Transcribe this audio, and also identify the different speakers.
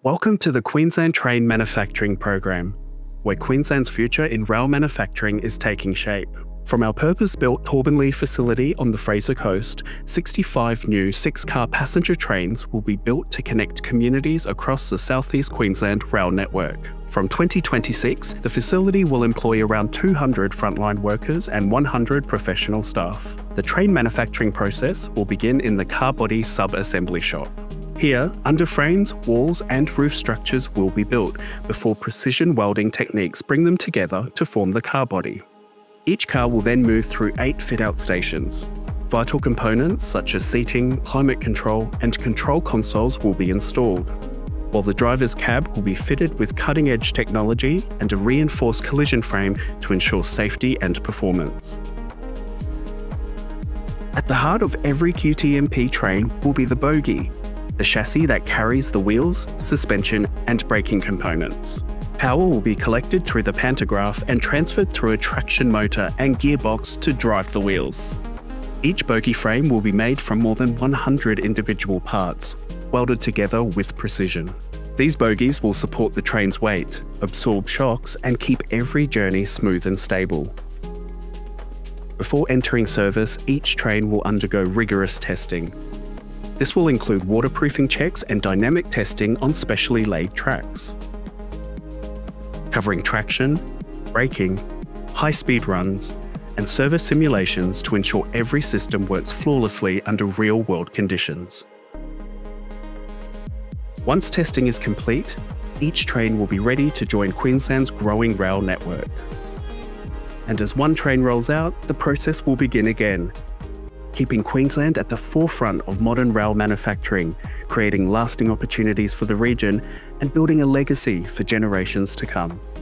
Speaker 1: Welcome to the Queensland Train Manufacturing Program, where Queensland's future in rail manufacturing is taking shape. From our purpose-built Torbanley facility on the Fraser Coast, 65 new 6-car passenger trains will be built to connect communities across the southeast Queensland rail network. From 2026, the facility will employ around 200 frontline workers and 100 professional staff. The train manufacturing process will begin in the car body sub-assembly shop. Here, underframes, walls and roof structures will be built before precision welding techniques bring them together to form the car body. Each car will then move through 8 fit-out stations. Vital components such as seating, climate control and control consoles will be installed, while the driver's cab will be fitted with cutting-edge technology and a reinforced collision frame to ensure safety and performance. At the heart of every QTMP train will be the bogie, the chassis that carries the wheels, suspension and braking components. Power will be collected through the pantograph and transferred through a traction motor and gearbox to drive the wheels. Each bogie frame will be made from more than 100 individual parts, welded together with precision. These bogies will support the train's weight, absorb shocks and keep every journey smooth and stable. Before entering service, each train will undergo rigorous testing. This will include waterproofing checks and dynamic testing on specially laid tracks, covering traction, braking, high-speed runs, and service simulations to ensure every system works flawlessly under real-world conditions. Once testing is complete, each train will be ready to join Queensland's growing rail network. And as one train rolls out, the process will begin again, keeping Queensland at the forefront of modern rail manufacturing, creating lasting opportunities for the region and building a legacy for generations to come.